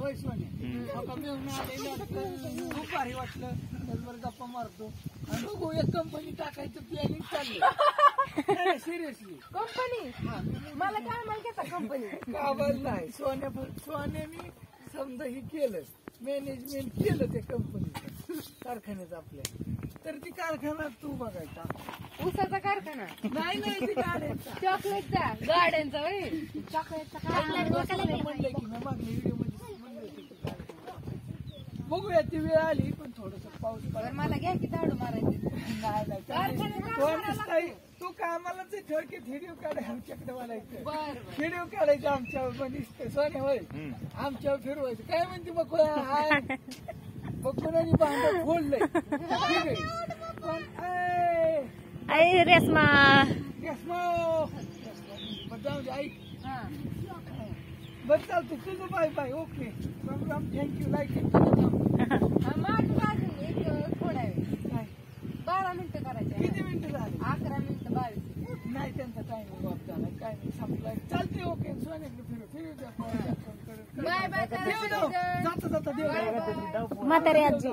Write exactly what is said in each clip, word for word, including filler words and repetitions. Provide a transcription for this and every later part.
होय सोने आता मिळून आलेलं खूप भारी वाटलं. त्याचबरोबर गप्पा मारतो आणि बघू एक कंपनी टाकायचं प्लॅनिंग चाललंय. सिरियसली कंपनी मला काय माहिती कंपनी काबल नाही. सोन्या सोन्याने समजा हे केलं मॅनेजमेंट केलं त्या कंपनीचं कारखान्याचं आपल्या, तर ती कारखाना तू बघायचा. ऊसाचा कारखाना नाही नाही ती गाड्यांचा चॉकलेटचा गाड्यांचा होय. चॉकलेटचा म्हणलं की ना मागल्या व्हिडिओ मध्ये म्हणलं होतं की कारखाना. बघूया ती वेळ आली पण थोडस पाऊस पडला. मला घ्या की झाडू मारायचे. नाही तू कामालाच ठरकीत व्हिडिओ काढ आमच्याकडे बोलायचं. बर व्हिडिओ काढायचं आमच्यावर पण सोने होय आमच्यावर फिरवायचं. काय म्हणते बघ हाय बघून भांड फोडलंय पण आई रेस्मा जाऊ दे ऐक बस चालतं तुझं bye bye. Okay thank you like थोडा वेळ बारा मिनिटं करायचे. किती मिनिटं झाले? अकरा मिनिटं बावीस. नाही त्यांचा टाइम ऑफ झाला काय नाही संपलाय. चालते ओके सोन्याकडे फिरू फिरू द्या. बाय बाय जाता जाता देव म्हातारी आजी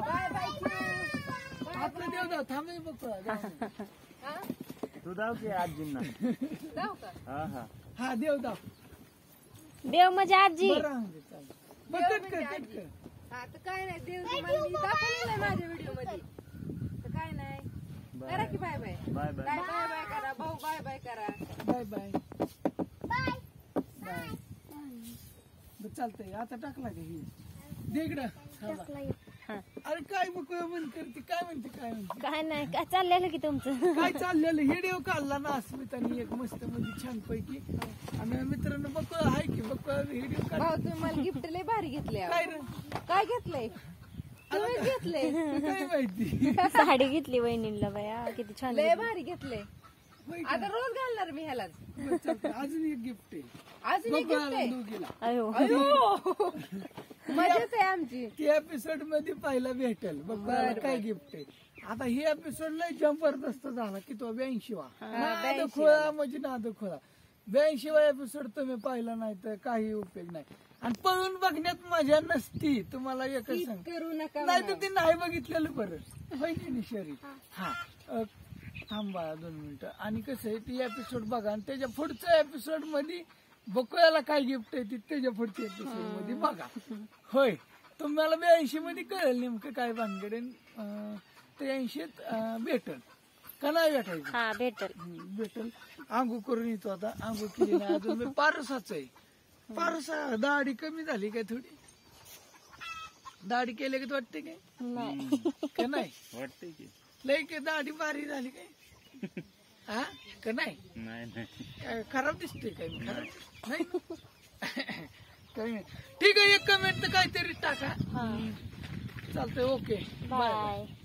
आपलं देव जाऊ थांबे बघ तू जाऊ की आजींना जाऊ का? हा हा हा देव दाव देव म्हणजे आजी. बघ कट कर कट कर. हा तर काय नाही देव तुम्हाला मी दाखवलेलं आहे माझ्या व्हिडिओ मध्ये. तर काय नाही करा की bye bye bye bye bye bye bye करा भाऊ बाय बाय करा. बाय बाय बाय चालतंय आता टाकला का ही देगडा. अरे काय बघ बंद करते काय म्हणते काय म्हणते काय नाही काय चाललेलं की तुमचं. काय चाललेलं व्हिडिओ काढला ना अस्मितानी एक मस्त मध्ये छान पैकी. आणि मित्रांनो बघ आहे की बघ व्हिडिओ काढ. भाऊ तुम्ही मला गिफ्ट लय भारी घेतले. काय रे काय घेतलंय तुम्ही घेतले काय माहिती. साडी घेतली वहिनीला बाया किती छान. लय भारी घेतले. आता रोज घालणार मी ह्यालाच. अजून एक गिफ्ट आहे अजून एक gift आहे. दोघीला अयो मजाच आहे आमची. ती एपिसोड मध्ये पाहायला भेटेल बघ काय गिफ्ट आहे. आता ही एपिसोड लय जबरदस्त झाला की तो ब्याऐंशी वा नाद खोळा म्हणजे नाद खोळा. ब्याऐंशी वा एपिसोड तुम्ही पाहिला नाही तर काही उपयोग नाही. आणि पळून बघण्यात मजा नसती. तुम्हाला एकच सांग करू नका नाही तर ती नाही बघितलेलं बरं होईल शरी. हा थांबा दोन मिनिटं. आणि कसं आहे ती एपिसोड बघा आणि त्याच्या पुढच्या एपिसोड मध्ये बकुळ्याला काय गिफ्ट आहे ती त्याच्या पुढच्या एपिसोड मध्ये बघा. होय तुम्हाला ब्याऐंशी मध्ये कळेल नेमकं काय भानगड. त्र्याऐंशीत भेटल का नाही भेटायचं. हा भेटल भेटल. आंघोळ करून येतो आता. आंघोळ केली नाही अजून मी पारसाच आहे. पारसा दाढी कमी झाली काय थोडी. दाढी केली का वाटते काय नाही का नाही वाटतंय की लय की दाढी बारी झाली काय हा का नाही नाही नाही काय खराब दिसते काय मी खराब नाही काही नाही. ठीक आहे एक कमेंट तर काहीतरी टाका. चालतंय ओके बाय. बाय.